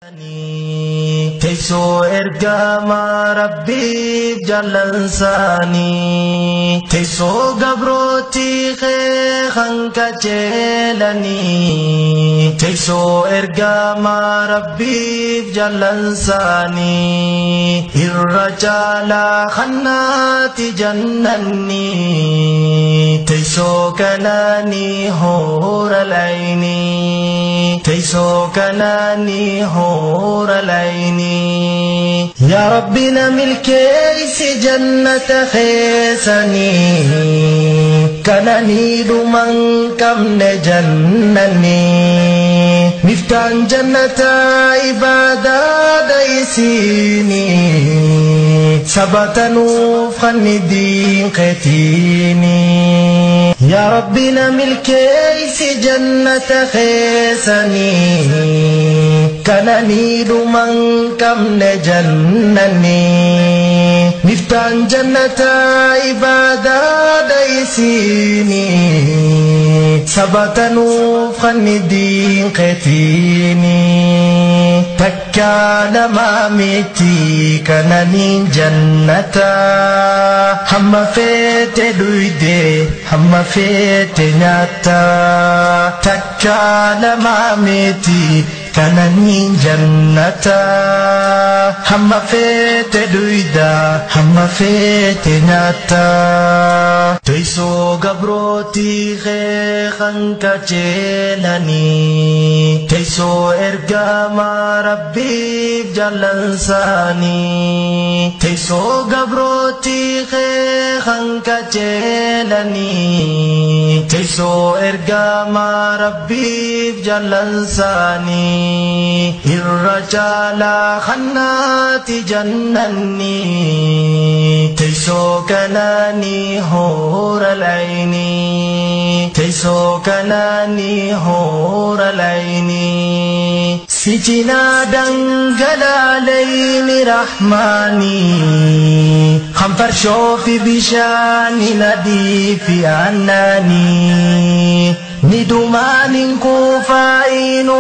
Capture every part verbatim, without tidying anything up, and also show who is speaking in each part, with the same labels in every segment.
Speaker 1: Teso ergama Rabbi jalansani Teso gabroti khan kajelani Teso ergama Rabbi jalansani Irrajala khannati jannani Teso kanani horalaini Teso kanani horalaini Ya Rabbina milkeisi jannata khaisani Kanani dumang kamne jannani Miftan jannata ibadah daisini Sabatanu fannidin qatini Ya Rabbina milkeisi jannata khaisani Kanani dumang kamne jannani Miftan jannata ibadah daisini Sabatanu fannidin qatini Takka nama miti kanani jannata Hamma fete duide hamma fete nyata Takka nama miti kanani jannata Hamma fete duida hamma fete nyata Teiso gabroti khan kajelani Teiso ergama Rabbi jalansani Teiso gabroti khan kajelani Teiso ergama Rabbi jalansani Irrajala khannati jannani Teiso kanani horalaini Teiso kanani horalaini Sijina dangalalaini rahmani Khamfar shofi bishani nadifi annani Nidumanin kufainu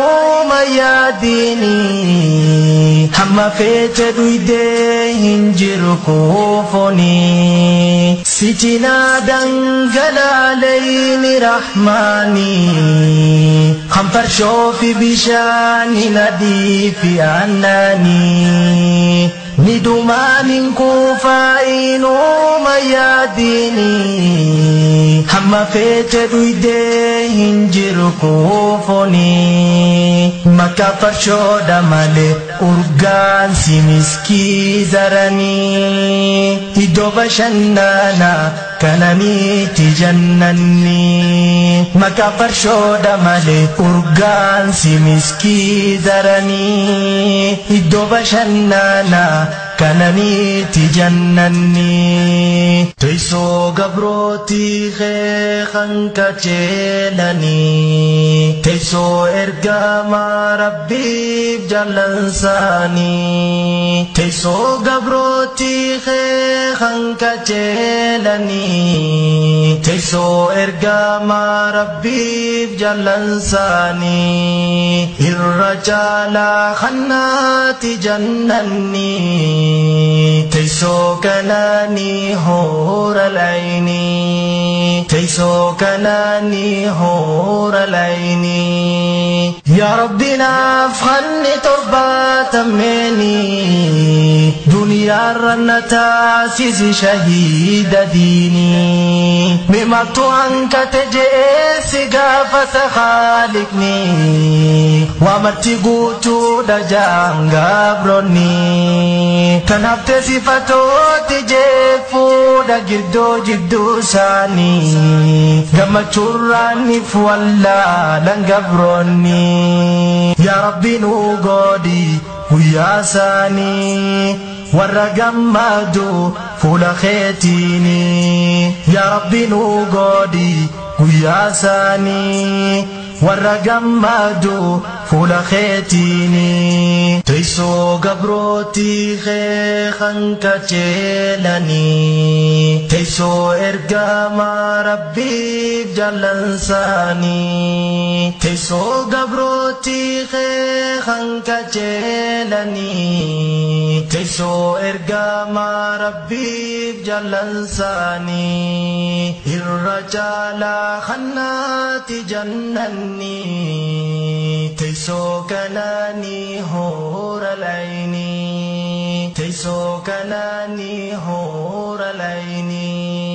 Speaker 1: mayadini Hamma fete duide hinjiru kufoni Sijina dangalalaini rahmani Khamfar shofi bishani nadifi annani Nidumanin kufainu mayadini Hamma fete duide hinjiru kufoni Maka farshoda male urgan si miski zarani Ido bashannana kanani tijannani Maka farshoda male urgan si miski zarani Ido bashannana kanani tijannani Teiso gabroti khan kajelani Teiso ergama Rabbi jalansani Teiso gabroti khan kajelani Teiso ergama Rabbi jalansani Irrajala khannati jannani Teiso kanani horalaini Teiso kanani horalaini Ya Rabbina afkhanni torbatan meni Dunia rannata sisi shahida dini Mimatu anka tejeesi gafata khaliqni Wamatti guutu dajaan gabronni Tanafte sifatoti jeefuudha girdoo jidduu isaanii Gammachurraaniif wallaalan gabronni Ya Rabbi nu godhi guyyaa isaanii warra gammadu fuula keetiini Ya Rabbi nu godhi guyyaa isaanii warra gammadu fuula keetiini teessoo gabrooti kan kajeelani teessoo ergama rabbiif jallansani teessoo gabrooti kan kajeelani teessoo ergama rabbiif jallansani irra jaala khannati jannanni teessoo kanani hora laini teessoo kanani hora laini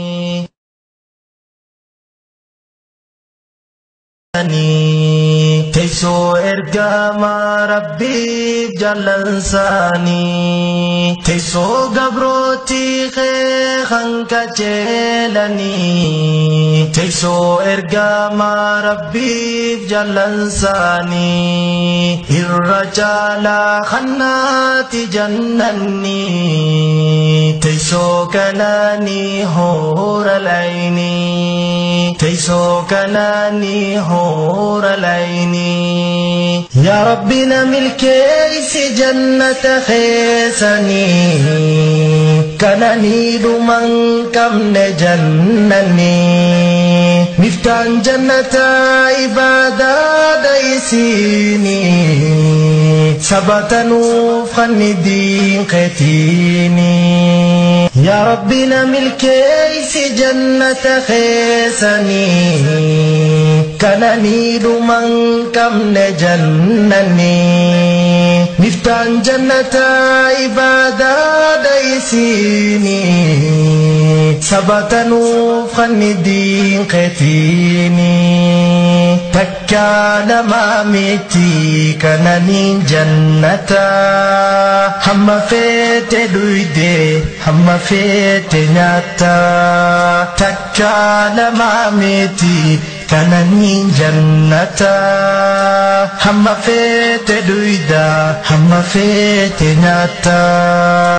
Speaker 1: teessoo ergama rabbiif jallansani teessoo gabrooti kan kajeelani teessoo ergama rabbiif jallansani irra jaala khannati jannanni teessoo kanani hora laini teessoo kanani hora laini ya rabbina milkeeysi jannata keessanii kanani dhuman qabne jannanni miftaan jannata ibadaa daysini sabatanuuf kanni diin keetiini ya rabbina milkeeysi jannata keessanii kanani dhuman qabne jannanni miftaan jannata ibadaa daysini sabatanuuf kanni diin keetiini takka lama miti kanani jannata hamma feete dhuyde hamma feete nyaata takka lama miti kanani jannata hamma feete dhuyda hamma feete nyaata